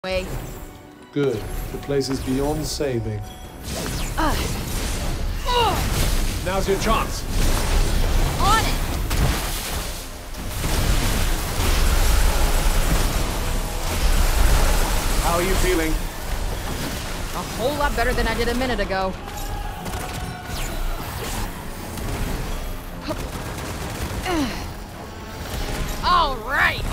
way. Good. The place is beyond saving. Now's your chance. On it! How are you feeling? A whole lot better than I did a minute ago. All right!